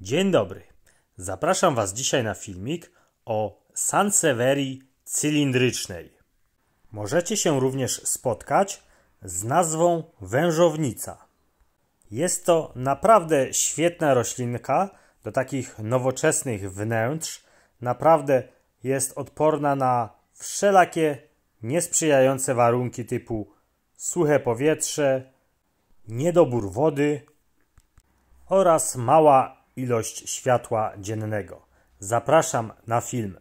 Dzień dobry. Zapraszam Was dzisiaj na filmik o Sansevierii cylindrycznej. Możecie się również spotkać z nazwą wężownica. Jest to naprawdę świetna roślinka do takich nowoczesnych wnętrz. Naprawdę jest odporna na wszelakie niesprzyjające warunki typu suche powietrze, niedobór wody oraz mała ilość światła dziennego. Zapraszam na film.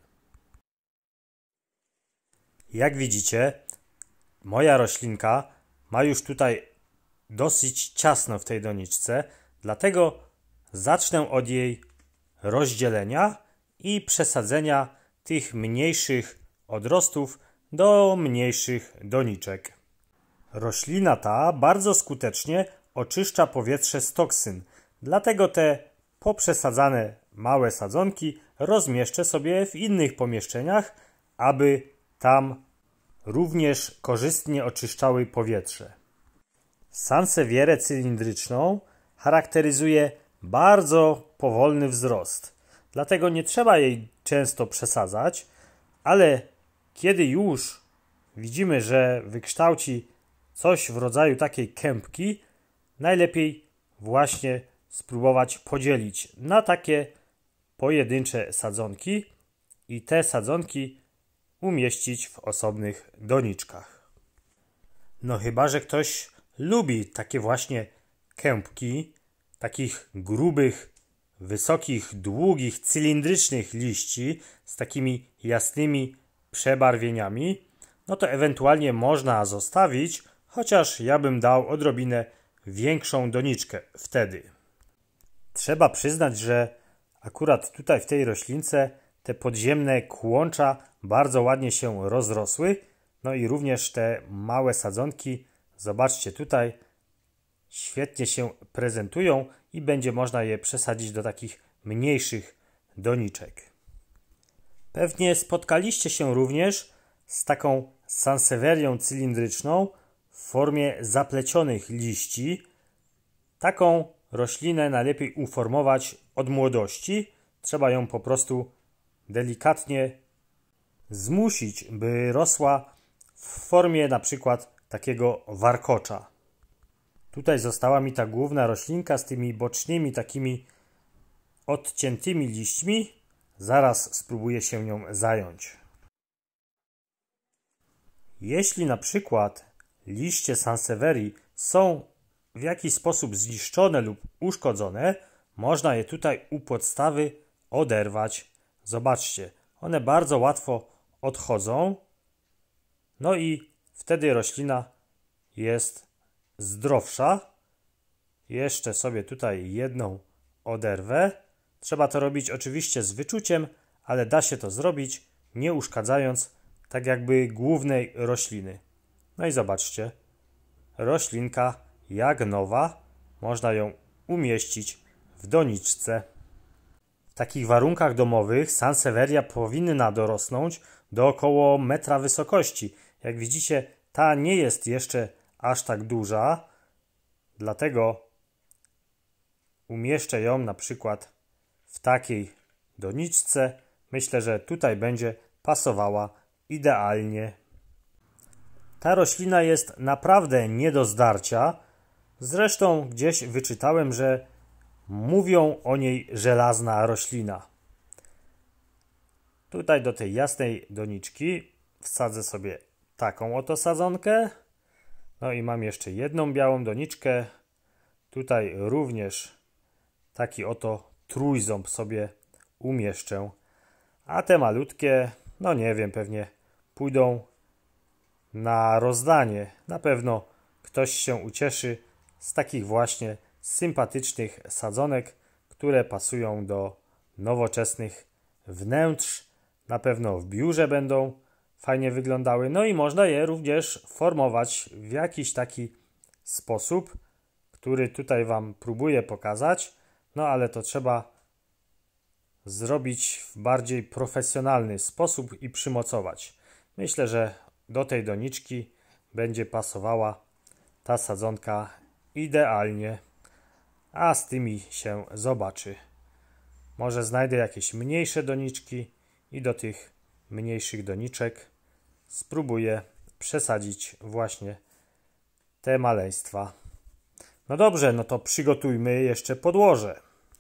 Jak widzicie, moja roślinka ma już tutaj dosyć ciasno w tej doniczce, dlatego zacznę od jej rozdzielenia i przesadzenia tych mniejszych odrostów do mniejszych doniczek. Roślina ta bardzo skutecznie oczyszcza powietrze z toksyn, dlatego te poprzesadzane małe sadzonki rozmieszczę sobie w innych pomieszczeniach, aby tam również korzystnie oczyszczały powietrze. Sansevierę cylindryczną charakteryzuje bardzo powolny wzrost, dlatego nie trzeba jej często przesadzać, ale kiedy już widzimy, że wykształci coś w rodzaju takiej kępki, najlepiej właśnie spróbować podzielić na takie pojedyncze sadzonki i te sadzonki umieścić w osobnych doniczkach. No chyba że ktoś lubi takie właśnie kępki, takich grubych, wysokich, długich, cylindrycznych liści z takimi jasnymi przebarwieniami, no to ewentualnie można zostawić, chociaż ja bym dał odrobinę większą doniczkę wtedy. Trzeba przyznać, że akurat tutaj w tej roślince te podziemne kłącza bardzo ładnie się rozrosły, no i również te małe sadzonki, zobaczcie tutaj, świetnie się prezentują i będzie można je przesadzić do takich mniejszych doniczek. Pewnie spotkaliście się również z taką sansevierią cylindryczną w formie zaplecionych liści. Taką roślinę najlepiej uformować od młodości. Trzeba ją po prostu delikatnie zmusić, by rosła w formie na przykład takiego warkocza. Tutaj została mi ta główna roślinka z tymi bocznymi takimi odciętymi liśćmi. Zaraz spróbuję się nią zająć. Jeśli na przykład liście sansevierii są w jakiś sposób zniszczone lub uszkodzone, można je tutaj u podstawy oderwać. Zobaczcie, one bardzo łatwo odchodzą. No i wtedy roślina jest zdrowsza. Jeszcze sobie tutaj jedną oderwę. Trzeba to robić oczywiście z wyczuciem, ale da się to zrobić, nie uszkadzając tak jakby głównej rośliny. No i zobaczcie, roślinka jak nowa, można ją umieścić w doniczce. W takich warunkach domowych sansevieria powinna dorosnąć do około metra wysokości. Jak widzicie, ta nie jest jeszcze aż tak duża, dlatego umieszczę ją na przykład w takiej doniczce. Myślę, że tutaj będzie pasowała idealnie. Ta roślina jest naprawdę nie do zdarcia. Zresztą gdzieś wyczytałem, że mówią o niej żelazna roślina. Tutaj do tej jasnej doniczki wsadzę sobie taką oto sadzonkę. No i mam jeszcze jedną białą doniczkę. Tutaj również taki oto trójząb sobie umieszczę. A te malutkie, no nie wiem, pewnie pójdą na rozdanie. Na pewno ktoś się ucieszy z takich właśnie sympatycznych sadzonek, które pasują do nowoczesnych wnętrz. Na pewno w biurze będą fajnie wyglądały. No i można je również formować w jakiś taki sposób, który tutaj Wam próbuję pokazać. No ale to trzeba zrobić w bardziej profesjonalny sposób i przymocować. Myślę, że do tej doniczki będzie pasowała ta sadzonka idealnie, a z tymi się zobaczy. Może znajdę jakieś mniejsze doniczki i do tych mniejszych doniczek spróbuję przesadzić właśnie te maleństwa. No dobrze, no to przygotujmy jeszcze podłoże.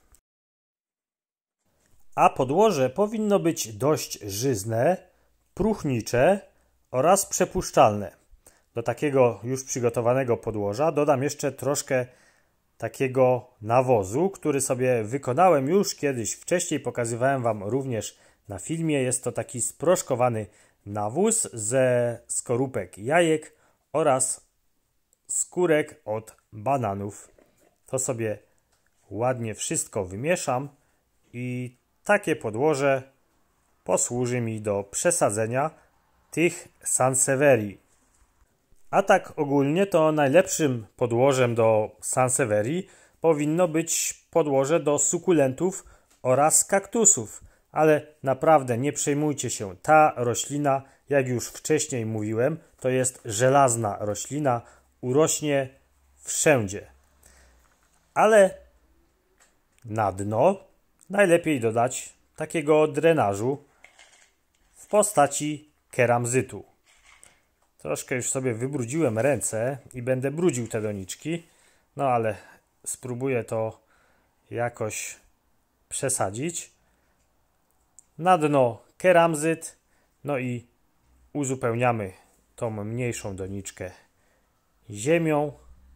A podłoże powinno być dość żyzne, próchnicze oraz przepuszczalne. Do takiego już przygotowanego podłoża dodam jeszcze troszkę takiego nawozu, który sobie wykonałem już kiedyś wcześniej. Pokazywałem Wam również na filmie. Jest to taki sproszkowany nawóz ze skorupek jajek oraz skórek od bananów. To sobie ładnie wszystko wymieszam i takie podłoże posłuży mi do przesadzenia tych Sansevierii. A tak ogólnie to najlepszym podłożem do Sansevierii powinno być podłoże do sukulentów oraz kaktusów. Ale naprawdę nie przejmujcie się, ta roślina, jak już wcześniej mówiłem, to jest żelazna roślina, urośnie wszędzie. Ale na dno najlepiej dodać takiego drenażu w postaci keramzytu. Troszkę już sobie wybrudziłem ręce i będę brudził te doniczki, no ale spróbuję to jakoś przesadzić. Na dno keramzyt, no i uzupełniamy tą mniejszą doniczkę ziemią.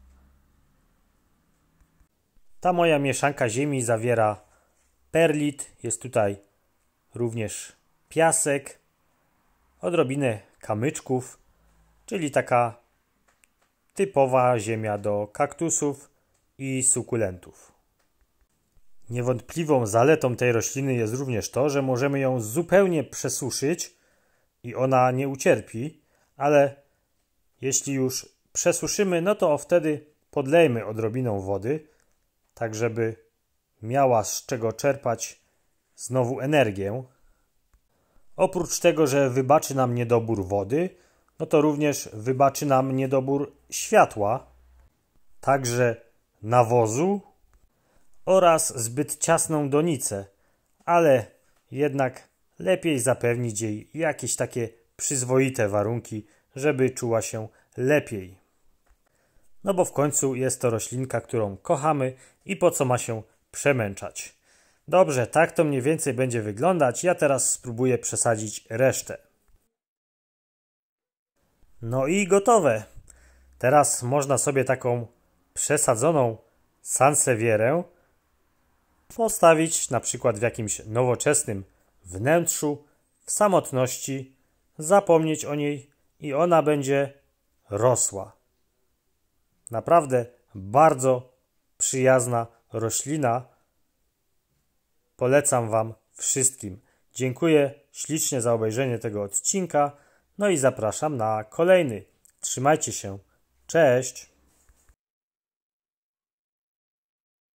Ta moja mieszanka ziemi zawiera perlit, jest tutaj również piasek, odrobinę kamyczków, czyli taka typowa ziemia do kaktusów i sukulentów. Niewątpliwą zaletą tej rośliny jest również to, że możemy ją zupełnie przesuszyć i ona nie ucierpi, ale jeśli już przesuszymy, no to wtedy podlejmy odrobiną wody, tak żeby miała z czego czerpać znowu energię. Oprócz tego, że wybaczy nam niedobór wody, no to również wybaczy nam niedobór światła, także nawozu oraz zbyt ciasną donicę, ale jednak lepiej zapewnić jej jakieś takie przyzwoite warunki, żeby czuła się lepiej. No bo w końcu jest to roślinka, którą kochamy i po co ma się przemęczać. Dobrze, tak to mniej więcej będzie wyglądać. Ja teraz spróbuję przesadzić resztę. No i gotowe. Teraz można sobie taką przesadzoną sansevierę postawić na przykład w jakimś nowoczesnym wnętrzu, w samotności, zapomnieć o niej i ona będzie rosła. Naprawdę bardzo przyjazna roślina. Polecam Wam wszystkim. Dziękuję ślicznie za obejrzenie tego odcinka. No i zapraszam na kolejny. Trzymajcie się. Cześć!